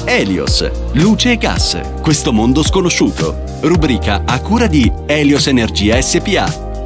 Helios, luce e gas, questo mondo sconosciuto. Rubrica a cura di Helios Energia SpA.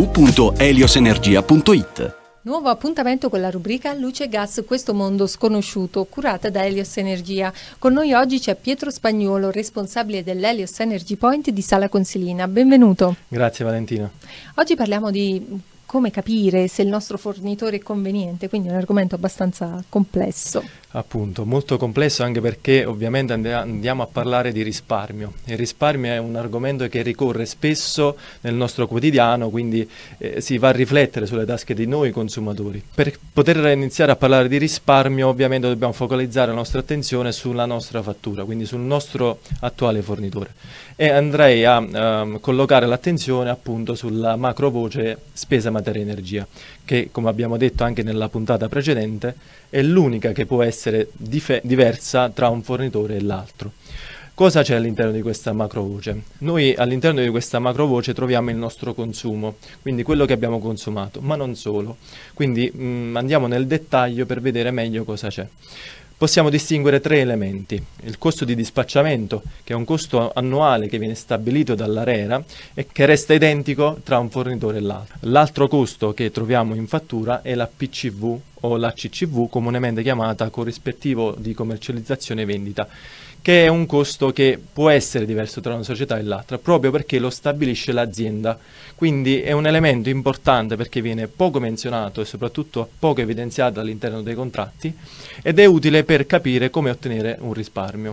www.heliosenergia.it. Nuovo appuntamento con la rubrica Luce e Gas, questo mondo sconosciuto, curata da Helios Energia. Con noi oggi c'è Pietro Spagnuolo, responsabile dell'Helios Energy Point di Sala Consilina. Benvenuto. Grazie Valentina. Oggi parliamo di come capire se il nostro fornitore è conveniente, quindi è un argomento abbastanza complesso. Appunto, molto complesso, anche perché ovviamente andiamo a parlare di risparmio. Il risparmio è un argomento che ricorre spesso nel nostro quotidiano, quindi si va a riflettere sulle tasche di noi consumatori. Per poter iniziare a parlare di risparmio ovviamente dobbiamo focalizzare la nostra attenzione sulla nostra fattura, quindi sul nostro attuale fornitore. E andrei a collocare l'attenzione appunto sulla macro voce spesa materia energia, che come abbiamo detto anche nella puntata precedente è l'unica che può essere diversa tra un fornitore e l'altro. Cosa c'è all'interno di questa macro voce? Noi all'interno di questa macro voce troviamo il nostro consumo, quindi quello che abbiamo consumato, ma non solo. Quindi andiamo nel dettaglio per vedere meglio cosa c'è. Possiamo distinguere tre elementi: il costo di dispacciamento, che è un costo annuale che viene stabilito dall'ARERA e che resta identico tra un fornitore e l'altro. L'altro costo che troviamo in fattura è la PCV o la CCV, comunemente chiamata corrispettivo di commercializzazione e vendita, che è un costo che può essere diverso tra una società e l'altra, proprio perché lo stabilisce l'azienda. Quindi è un elemento importante perché viene poco menzionato e soprattutto poco evidenziato all'interno dei contratti ed è utile per capire come ottenere un risparmio.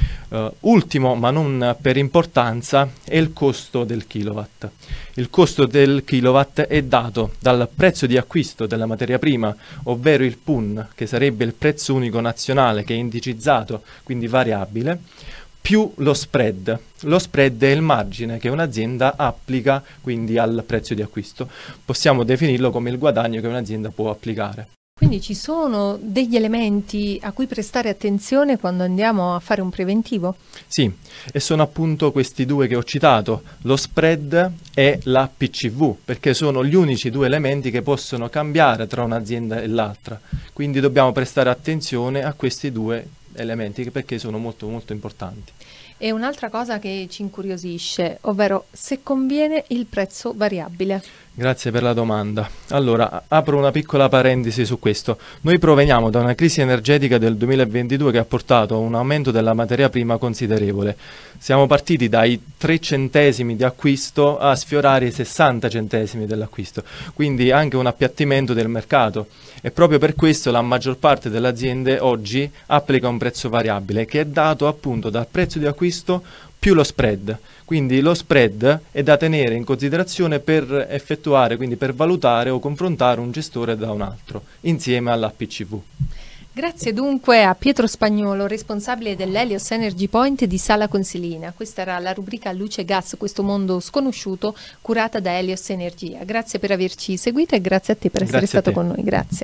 Ultimo, ma non per importanza, è il costo del kilowatt. Il costo del kilowatt è dato dal prezzo di acquisto della materia prima, ovvero il PUN, che sarebbe il prezzo unico nazionale, che è indicizzato, quindi variabile, più lo spread. Lo spread è il margine che un'azienda applica quindi al prezzo di acquisto. Possiamo definirlo come il guadagno che un'azienda può applicare. Quindi ci sono degli elementi a cui prestare attenzione quando andiamo a fare un preventivo? Sì, e sono appunto questi due che ho citato, lo spread e la PCV, perché sono gli unici due elementi che possono cambiare tra un'azienda e l'altra. Quindi dobbiamo prestare attenzione a questi due elementi perché sono molto molto importanti. E un'altra cosa che ci incuriosisce, ovvero se conviene il prezzo variabile. Grazie per la domanda. Allora, apro una piccola parentesi su questo. Noi proveniamo da una crisi energetica del 2022 che ha portato a un aumento della materia prima considerevole. Siamo partiti dai 3 centesimi di acquisto a sfiorare i 60 centesimi dell'acquisto, quindi anche un appiattimento del mercato. E proprio per questo la maggior parte delle aziende oggi applica un prezzo variabile che è dato appunto dal prezzo di acquisto più lo spread. Quindi lo spread è da tenere in considerazione per effettuare, quindi per valutare o confrontare un gestore da un altro, insieme alla PCV. Grazie dunque a Pietro Spagnuolo, responsabile dell'Helios Energy Point di Sala Consilina. Questa era la rubrica Luce e Gas, questo mondo sconosciuto, curata da Helios Energia. Grazie per averci seguito e grazie a te per essere stato con noi. Grazie.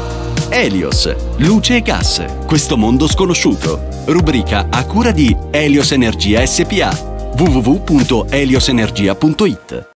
Helios, luce e gas, questo mondo sconosciuto. Rubrica a cura di Helios Energia SpA. www.heliosenergia.it.